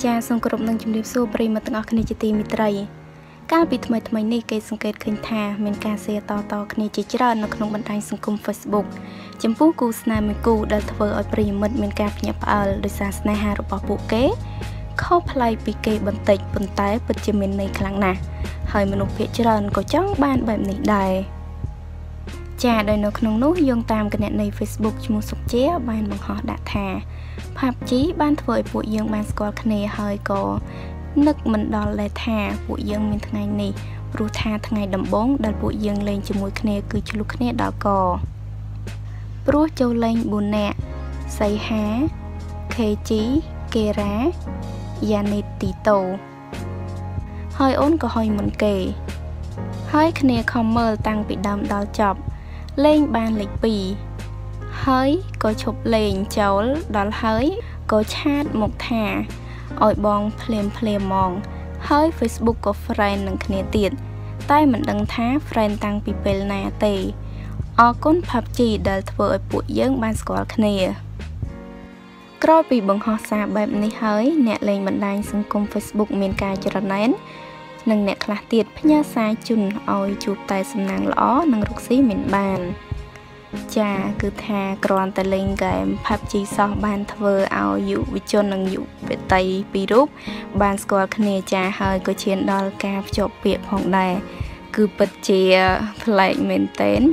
ចាសង្គ្រប់នឹងជំរាបសួរប្រិយមិត្តទាំងអស់គ្នាជាទីមេត្រីកាលពីថ្មីនេះគេសង្កេតឃើញថាមានការshareតគ្នាជាច្រើននៅក្នុងបណ្ដាញសង្គម Facebook ចំពោះគូស្នេហ៍មួយគូដែលធ្វើឲ្យប្រិយមិត្តមានការភ្ញាក់ផ្អើលដោយសារស្នេហារបស់ពួកគេខុសប្លែកពីគេបន្តិចប៉ុន្តែពិតជាមានន័យខ្លាំងណាស់ហើយមនុស្សភាគច្រើនក៏ចង់បានបែបនេះដែរចាដោយនៅក្នុងនោះយោងតាមគណនី Facebook ឈ្មោះសុកជាបានបង្ហោះដាក់ថា PUBG បានធ្វើឲ្យពួកយើងបានស្គាល់គ្នាហើយក៏នឹកមិនដល់ដែរថាពួកយើងមានថ្ងៃនេះព្រោះថាថ្ងៃដំបូងដែលពួកយើងលេងជាមួយគ្នាគឺឆ្លុះគ្នាដល់កព្រោះចូលលេង4នាក់សៃហា KG កេរ៉ា យ៉ានីទីតូហើយអូនក៏ហុយមុនគេហើយគ្នាខំមើលតាំងពីដើមដល់ចប់លេងបានលេខ2ហើយក៏ឈប់លេងចូលដល់ហើយក៏ឆាតមកថាឲ្យបងភ្លាមហ្មងហើយ Facebook ក៏ friend នឹងគ្នាទៀតតែមិនដឹងថា friend តាំងពីពេលណាទេអរគុណ PUBG ដែលធ្វើឲ្យពួកយើងបានស្គាល់គ្នាក្រោយពីបង្ហោះសារបែបនេះហើយអ្នកលេងបណ្ដាញសង្គម Facebook មានការច្រណែននិងអ្នកខ្លះទៀតផ្ញើសារជូនឲ្យជួបតែសំណាងល្អនិងរកស៊ីមានបានចាគឺថាគ្រាន់តែលេងហ្គេម PUBG សោះបានធ្វើឲ្យយុវជននិងយុវតីពីររូបបានស្គាល់គ្នាចាហើយក៏ឈានដល់ការភ្ជាប់ពាក្យផងដែរគឺពិតជាប្លែកមែនទែន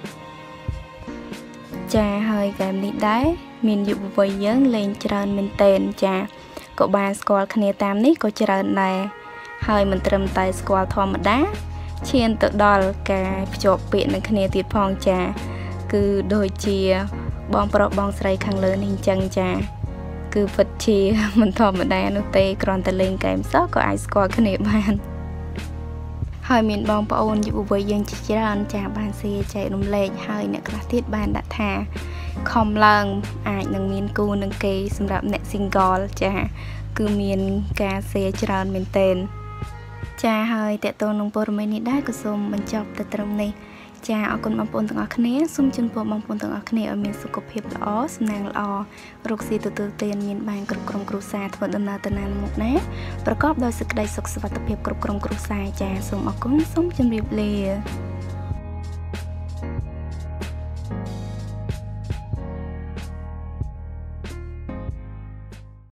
ចាហើយហ្គេមនេះដែរមានយុវវ័យយើងលេងច្រើនមែនទែនចាក៏បានស្គាល់គ្នាតាមនេះក៏ច្រើនដែរហើយមិនត្រឹមតែស្គាល់ធម្មតាឈានទៅដល់ការភ្ជាប់ពាក្យនឹងគ្នាទៀតផងចាគឺដូចជាបងប្រុសបងស្រីខាងលើនេះអញ្ចឹងចាគឺពិតជាមិនធម្មតានោះទេគ្រាន់តែលេងហ្គេមសោះក៏អាចស្គាល់គ្នាបានហើយមានបងប្អូនយុវវ័យយើងជាច្រើនចាបានshareចែករំលែកហើយអ្នកខ្លះទៀតបានដាក់ថាខំឡើងអាចនឹងមានគូនឹងគេសម្រាប់អ្នក single ចាគឺមានការshareច្រើនមែនទែនចាហើយតេតងនឹងព័ត៌មាននេះដែរក៏សូមបញ្ចប់ទៅត្រឹមនេះចាអរគុណបងប្អូនទាំងអស់គ្នាសូមជូនពរបងប្អូនទាំងអស់គ្នាឲ្យមានសុខភាពល្អសំណាងល្អរកស៊ីទទួលទានមានបានគ្រប់ក្រុមគ្រួសារធ្វើដំណើរទៅណាមុខណាប្រកបដោយសេចក្តីសុខសុវត្ថិភាពគ្រប់ក្រុមគ្រួសារចាសូមអរគុណសូមជម្រាបលា